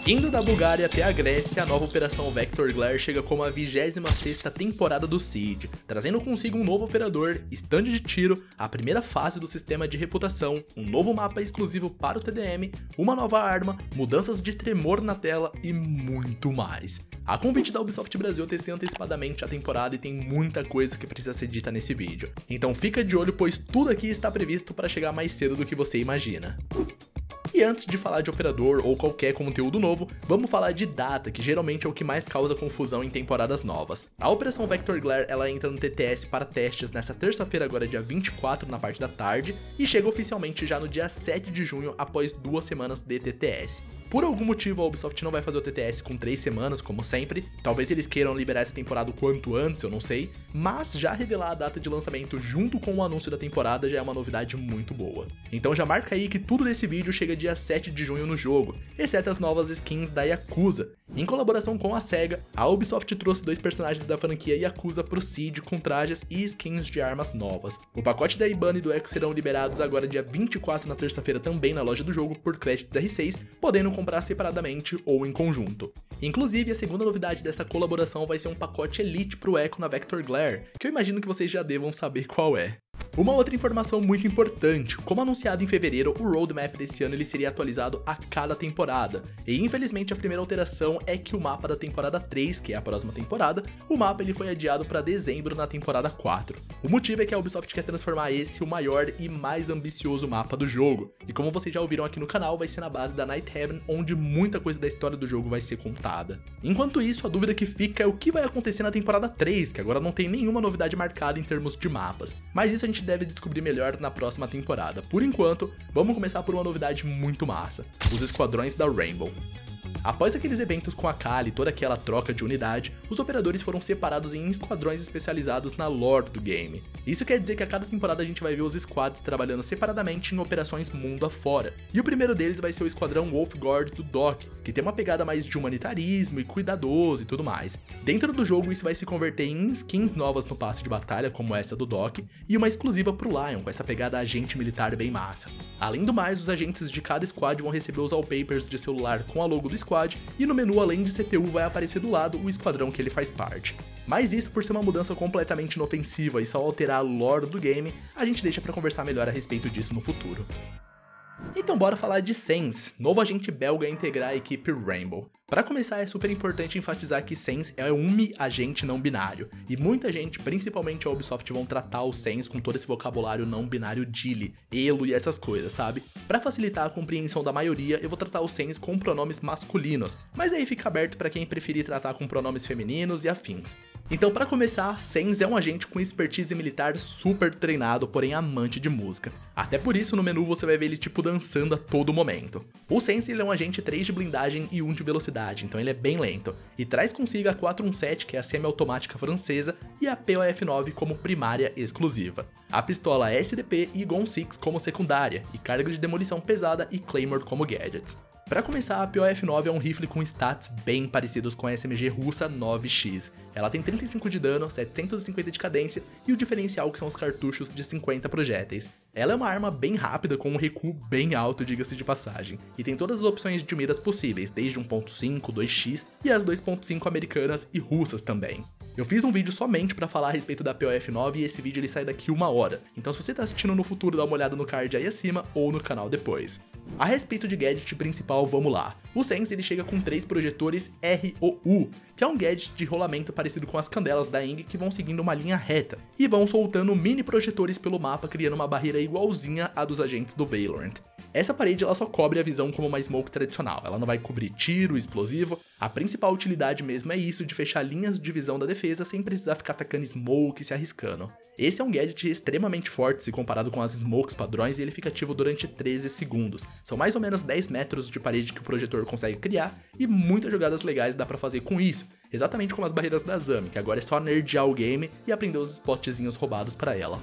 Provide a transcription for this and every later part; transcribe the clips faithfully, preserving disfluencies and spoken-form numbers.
Indo da Bulgária até a Grécia, a nova Operação Vector Glare chega como a vigésima sexta temporada do Siege, trazendo consigo um novo operador, stand de tiro, a primeira fase do sistema de reputação, um novo mapa exclusivo para o T D M, uma nova arma, mudanças de tremor na tela e muito mais. A convite da Ubisoft Brasil eu testei antecipadamente a temporada e tem muita coisa que precisa ser dita nesse vídeo. Então fica de olho, pois tudo aqui está previsto para chegar mais cedo do que você imagina. E antes de falar de operador ou qualquer conteúdo novo, vamos falar de data, que geralmente é o que mais causa confusão em temporadas novas. A Operação Vector Glare ela entra no T T S para testes nessa terça-feira, agora dia vinte e quatro, na parte da tarde, e chega oficialmente já no dia sete de junho, após duas semanas de T T S. Por algum motivo a Ubisoft não vai fazer o T T S com três semanas, como sempre, talvez eles queiram liberar essa temporada o quanto antes, eu não sei, mas já revelar a data de lançamento junto com o anúncio da temporada já é uma novidade muito boa. Então já marca aí que tudo desse vídeo chega dia sete de junho no jogo, exceto as novas skins da Yakuza. Em colaboração com a SEGA, a Ubisoft trouxe dois personagens da franquia Yakuza pro Siege com trajes e skins de armas novas. O pacote da Ibana e do Echo serão liberados agora dia vinte e quatro, na terça-feira, também na loja do jogo por créditos R seis, podendo comprar separadamente ou em conjunto. Inclusive, a segunda novidade dessa colaboração vai ser um pacote Elite pro Echo na Vector Glare, que eu imagino que vocês já devam saber qual é. Uma outra informação muito importante, como anunciado em fevereiro, o roadmap desse ano ele seria atualizado a cada temporada, e infelizmente a primeira alteração é que o mapa da temporada três, que é a próxima temporada, o mapa ele foi adiado para dezembro na temporada quatro. O motivo é que a Ubisoft quer transformar esse o maior e mais ambicioso mapa do jogo, e como vocês já ouviram aqui no canal, vai ser na base da Night Haven, onde muita coisa da história do jogo vai ser contada. Enquanto isso, a dúvida que fica é o que vai acontecer na temporada três, que agora não tem nenhuma novidade marcada em termos de mapas, mas isso a gente deve descobrir melhor na próxima temporada. Por enquanto, vamos começar por uma novidade muito massa: os esquadrões da Rainbow. Após aqueles eventos com a Kali e toda aquela troca de unidade, os operadores foram separados em esquadrões especializados na lore do game. Isso quer dizer que a cada temporada a gente vai ver os squads trabalhando separadamente em operações mundo afora. E o primeiro deles vai ser o esquadrão Wolfguard do Doc, que tem uma pegada mais de humanitarismo e cuidadoso e tudo mais. Dentro do jogo isso vai se converter em skins novas no passe de batalha, como essa do Doc, e uma exclusiva pro Lion, com essa pegada agente militar bem massa. Além do mais, os agentes de cada squad vão receber os wallpapers de celular com a logo do squad, e no menu, além de C T U, vai aparecer do lado o esquadrão que ele faz parte. Mas isso, por ser uma mudança completamente inofensiva e só alterar a lore do game, a gente deixa pra conversar melhor a respeito disso no futuro. Então bora falar de Sense, novo agente belga a integrar a equipe Rainbow. Para começar, é super importante enfatizar que Sense é um agente não binário, e muita gente, principalmente a Ubisoft, vão tratar o Sense com todo esse vocabulário não binário Dili, elo e essas coisas, sabe? Para facilitar a compreensão da maioria, eu vou tratar o Sense com pronomes masculinos, mas aí fica aberto para quem preferir tratar com pronomes femininos e afins. Então, para começar, Sense é um agente com expertise militar super treinado, porém amante de música. Até por isso, no menu você vai ver ele tipo dançando a todo momento. O Sense ele é um agente três de blindagem e um de velocidade, então ele é bem lento, e traz consigo a quatro um sete, que é a semi-automática francesa, e a P O F nove como primária exclusiva. A pistola S D P e Gon seis como secundária, e carga de demolição pesada e Claymore como gadgets. Para começar, a P O F nove é um rifle com stats bem parecidos com a S M G russa nove X. Ela tem trinta e cinco de dano, setecentos e cinquenta de cadência e o diferencial que são os cartuchos de cinquenta projéteis. Ela é uma arma bem rápida com um recuo bem alto, diga-se de passagem, e tem todas as opções de miras possíveis, desde um ponto cinco, dois X e as dois ponto cinco americanas e russas também. Eu fiz um vídeo somente para falar a respeito da P O F nove e esse vídeo ele sai daqui uma hora, então se você tá assistindo no futuro dá uma olhada no card aí acima ou no canal depois. A respeito de gadget principal, vamos lá. O Sense ele chega com três projetores R O U, que é um gadget de rolamento parecido com as candelas da Eng que vão seguindo uma linha reta, e vão soltando mini projetores pelo mapa, criando uma barreira igualzinha à dos agentes do Valorant. Essa parede ela só cobre a visão como uma smoke tradicional, ela não vai cobrir tiro, explosivo, a principal utilidade mesmo é isso de fechar linhas de visão da defesa sem precisar ficar atacando smoke e se arriscando. Esse é um gadget extremamente forte se comparado com as smokes padrões e ele fica ativo durante treze segundos. São mais ou menos dez metros de parede que o projetor consegue criar e muitas jogadas legais dá pra fazer com isso, exatamente como as barreiras da Zami, que agora é só nerdear o game e aprender os spotzinhos roubados pra ela.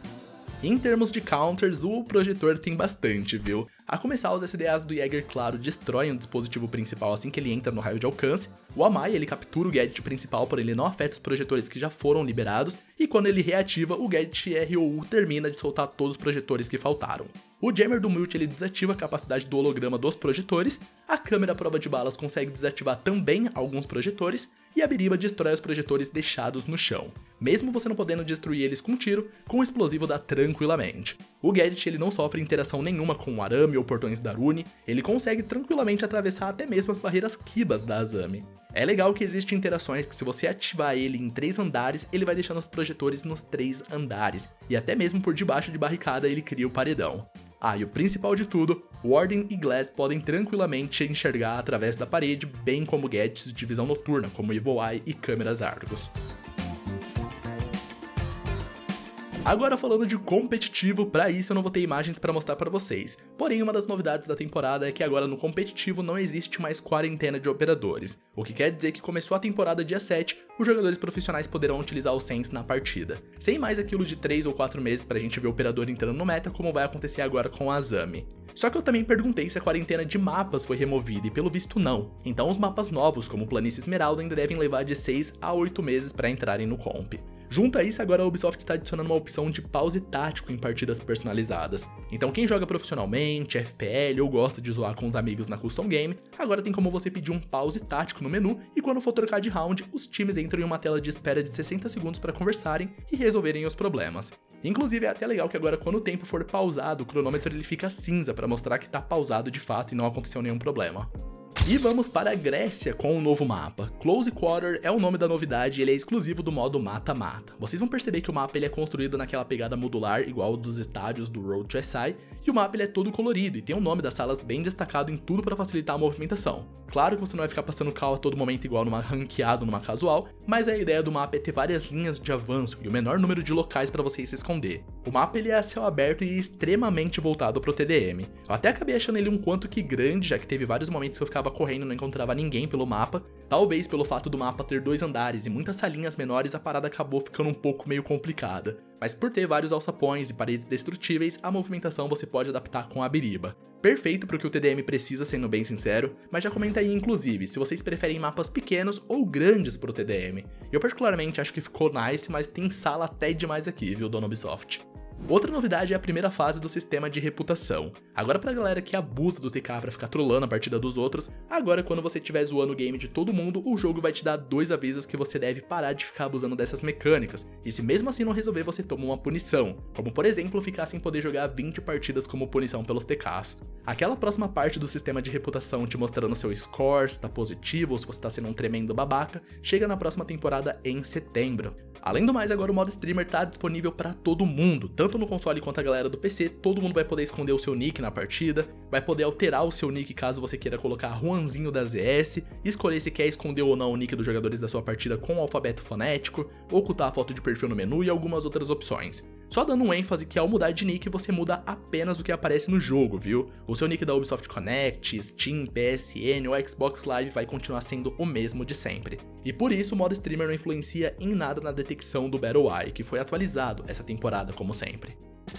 Em termos de counters, o projetor tem bastante, viu? A começar, os S D As do Jäger, claro, destroem o dispositivo principal assim que ele entra no raio de alcance. O Amai, ele captura o gadget principal, porém ele não afeta os projetores que já foram liberados. E quando ele reativa, o gadget R O U termina de soltar todos os projetores que faltaram. O jammer do multi ele desativa a capacidade do holograma dos projetores, a câmera à prova de balas consegue desativar também alguns projetores, e a biriba destrói os projetores deixados no chão. Mesmo você não podendo destruir eles com tiro, com o explosivo dá tranquilamente. O gadget ele não sofre interação nenhuma com o arame ou portões da Rune, ele consegue tranquilamente atravessar até mesmo as barreiras Kibas da Azami. É legal que existem interações que se você ativar ele em três andares, ele vai deixando os projetores nos três andares, e até mesmo por debaixo de barricada ele cria o paredão. Ah, e o principal de tudo, Warden e Glass podem tranquilamente enxergar através da parede, bem como gadgets de visão noturna, como Evil Eye e câmeras Argus. Agora falando de competitivo, pra isso eu não vou ter imagens pra mostrar pra vocês. Porém, uma das novidades da temporada é que agora no competitivo não existe mais quarentena de operadores, o que quer dizer que começou a temporada dia sete, os jogadores profissionais poderão utilizar o Sense na partida. Sem mais aquilo de três ou quatro meses pra gente ver o operador entrando no meta, como vai acontecer agora com a Azami. Só que eu também perguntei se a quarentena de mapas foi removida e pelo visto não, então os mapas novos, como Planície Esmeralda, ainda devem levar de seis a oito meses pra entrarem no comp. Junto a isso, agora a Ubisoft está adicionando uma opção de pause tático em partidas personalizadas. Então quem joga profissionalmente, F P L ou gosta de zoar com os amigos na custom game, agora tem como você pedir um pause tático no menu e quando for trocar de round, os times entram em uma tela de espera de sessenta segundos para conversarem e resolverem os problemas. Inclusive é até legal que agora quando o tempo for pausado, o cronômetro ele fica cinza para mostrar que está pausado de fato e não aconteceu nenhum problema. E vamos para a Grécia com um novo mapa. Close Quarter é o nome da novidade e ele é exclusivo do modo mata-mata. Vocês vão perceber que o mapa ele é construído naquela pegada modular igual dos estádios do Road to S I, e o mapa ele é todo colorido e tem o nome das salas bem destacado em tudo para facilitar a movimentação. Claro que você não vai ficar passando cal a todo momento igual numa ranqueada ou numa casual, mas a ideia do mapa é ter várias linhas de avanço e o menor número de locais para você se esconder. O mapa ele é a céu aberto e extremamente voltado pro T D M. Eu até acabei achando ele um quanto que grande, já que teve vários momentos que eu ficava correndo e não encontrava ninguém pelo mapa. Talvez pelo fato do mapa ter dois andares e muitas salinhas menores, a parada acabou ficando um pouco meio complicada. Mas por ter vários alçapões e paredes destrutíveis, a movimentação você pode adaptar com a biriba. Perfeito pro que o T D M precisa, sendo bem sincero, mas já comenta aí inclusive se vocês preferem mapas pequenos ou grandes pro T D M. Eu particularmente acho que ficou nice, mas tem sala até demais aqui, viu, dona Ubisoft? Outra novidade é a primeira fase do sistema de reputação. Agora pra galera que abusa do T K pra ficar trollando a partida dos outros, agora quando você estiver zoando o game de todo mundo, o jogo vai te dar dois avisos que você deve parar de ficar abusando dessas mecânicas, e se mesmo assim não resolver você toma uma punição, como por exemplo ficar sem poder jogar vinte partidas como punição pelos T Ks. Aquela próxima parte do sistema de reputação te mostrando seu score, se tá positivo ou se você tá sendo um tremendo babaca, chega na próxima temporada em setembro. Além do mais, agora o modo streamer tá disponível pra todo mundo, tanto no console quanto a galera do P C, todo mundo vai poder esconder o seu nick na partida, vai poder alterar o seu nick caso você queira colocar Juanzinho da Z S, escolher se quer esconder ou não o nick dos jogadores da sua partida com o alfabeto fonético, ocultar a foto de perfil no menu e algumas outras opções. Só dando um ênfase que ao mudar de nick você muda apenas o que aparece no jogo, viu? O seu nick da Ubisoft Connect, Steam, P S N ou Xbox Live vai continuar sendo o mesmo de sempre. E por isso o modo streamer não influencia em nada na detecção do Battle Eye, que foi atualizado essa temporada como sempre.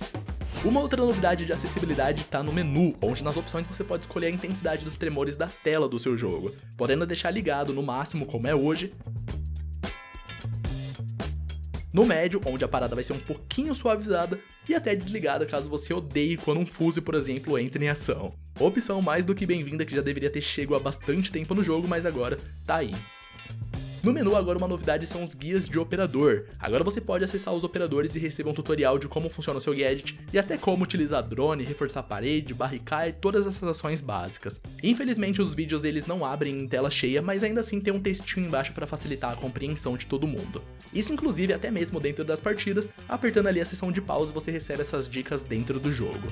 Uma outra novidade de acessibilidade está no menu, onde nas opções você pode escolher a intensidade dos tremores da tela do seu jogo, podendo deixar ligado no máximo como é hoje, no médio, onde a parada vai ser um pouquinho suavizada, e até desligada caso você odeie quando um fuse, por exemplo, entre em ação. Opção mais do que bem-vinda que já deveria ter chego há bastante tempo no jogo, mas agora tá aí. No menu agora uma novidade são os guias de operador. Agora você pode acessar os operadores e receber um tutorial de como funciona o seu gadget e até como utilizar drone, reforçar a parede, barricar e todas essas ações básicas. Infelizmente os vídeos eles não abrem em tela cheia, mas ainda assim tem um textinho embaixo para facilitar a compreensão de todo mundo. Isso inclusive até mesmo dentro das partidas, apertando ali a seção de pausa você recebe essas dicas dentro do jogo.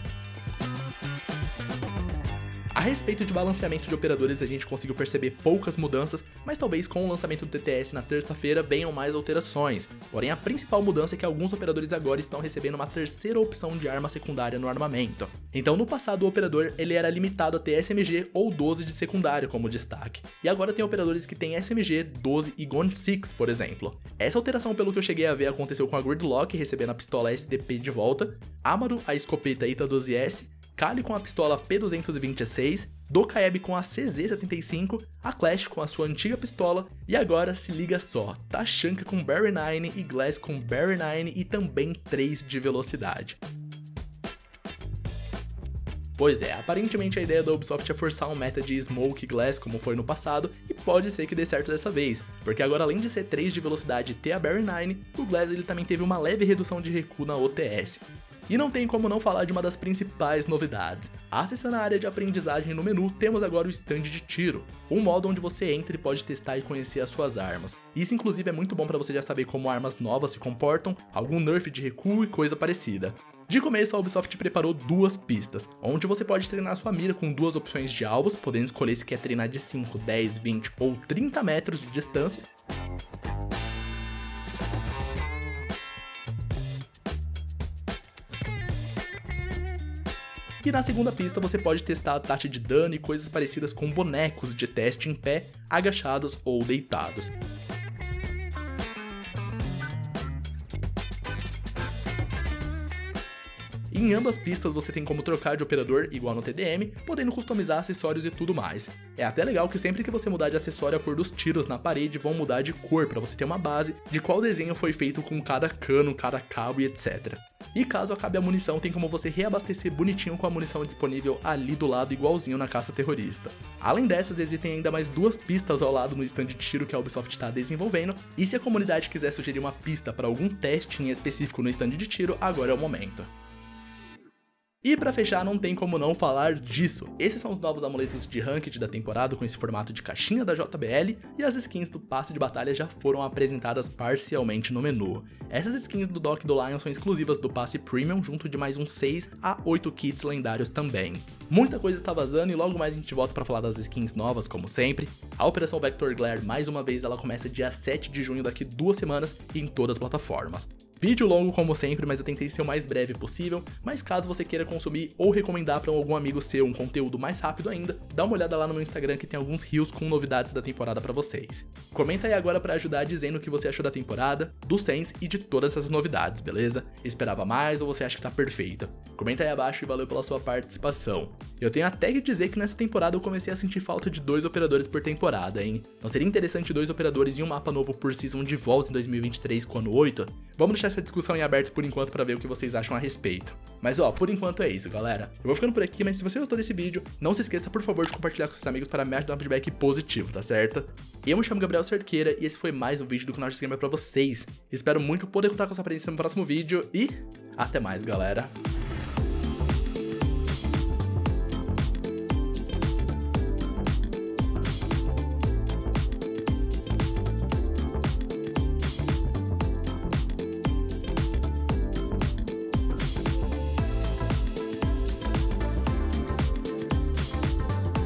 A respeito de balanceamento de operadores a gente conseguiu perceber poucas mudanças, mas talvez com o lançamento do T T S na terça-feira venham mais alterações. Porém a principal mudança é que alguns operadores agora estão recebendo uma terceira opção de arma secundária no armamento. Então no passado o operador ele era limitado a ter S M G ou doze de secundário como destaque, e agora tem operadores que têm S M G, doze e Gun seis, por exemplo. Essa alteração pelo que eu cheguei a ver aconteceu com a Gridlock recebendo a pistola S D P de volta, Amaru a escopeta Ita doze S, Kali com a pistola P duzentos e vinte e seis, Dokaeb com a C Z setenta e cinco, a Clash com a sua antiga pistola, e agora se liga só, Tachanka com Barry nove e Glass com Barry nove e também três de velocidade. Pois é, aparentemente a ideia da Ubisoft é forçar um meta de Smoke Glass como foi no passado, e pode ser que dê certo dessa vez, porque agora além de ser três de velocidade e ter a Barry nove, o Glass ele também teve uma leve redução de recuo na O T S. E não tem como não falar de uma das principais novidades. Acessando a área de aprendizagem no menu, temos agora o stand de tiro, um modo onde você entra e pode testar e conhecer as suas armas. Isso inclusive é muito bom para você já saber como armas novas se comportam, algum nerf de recuo e coisa parecida. De começo, a Ubisoft preparou duas pistas, onde você pode treinar sua mira com duas opções de alvos, podendo escolher se quer treinar de cinco, dez, vinte ou trinta metros de distância. E na segunda pista você pode testar a taxa de dano e coisas parecidas com bonecos de teste em pé, agachados ou deitados. Em ambas pistas você tem como trocar de operador igual no T D M, podendo customizar acessórios e tudo mais. É até legal que sempre que você mudar de acessório, a cor dos tiros na parede vão mudar de cor para você ter uma base de qual desenho foi feito com cada cano, cada cabo e etcétera. E caso acabe a munição, tem como você reabastecer bonitinho com a munição disponível ali do lado igualzinho na caça terrorista. Além dessas, existem ainda mais duas pistas ao lado no stand de tiro que a Ubisoft está desenvolvendo, e se a comunidade quiser sugerir uma pista para algum teste em específico no stand de tiro, agora é o momento. E pra fechar, não tem como não falar disso. Esses são os novos amuletos de Ranked da temporada com esse formato de caixinha da J B L, e as skins do passe de batalha já foram apresentadas parcialmente no menu. Essas skins do Doc do Lion são exclusivas do passe Premium, junto de mais uns seis a oito kits lendários também. Muita coisa está vazando e logo mais a gente volta pra falar das skins novas, como sempre. A Operação Vector Glare, mais uma vez, ela começa dia sete de junho, daqui duas semanas, e em todas as plataformas. Vídeo longo como sempre, mas eu tentei ser o mais breve possível, mas caso você queira consumir ou recomendar para algum amigo seu um conteúdo mais rápido ainda, dá uma olhada lá no meu Instagram que tem alguns reels com novidades da temporada para vocês. Comenta aí agora para ajudar dizendo o que você achou da temporada, do Sens e de todas essas novidades, beleza? Esperava mais ou você acha que tá perfeita? Comenta aí abaixo e valeu pela sua participação. Eu tenho até que dizer que nessa temporada eu comecei a sentir falta de dois operadores por temporada, hein? Não seria interessante dois operadores e um mapa novo por season de volta em dois mil e vinte e três com o ano oito? Vamos deixar essa discussão em aberto por enquanto para ver o que vocês acham a respeito. Mas ó, por enquanto é isso, galera. Eu vou ficando por aqui, mas se você gostou desse vídeo, não se esqueça por favor de compartilhar com seus amigos para me ajudar um feedback positivo, tá certo? Eu me chamo Gabriel Cerqueira e esse foi mais um vídeo do canal de Gamer pra vocês. Espero muito poder contar com a sua presença no próximo vídeo e até mais, galera.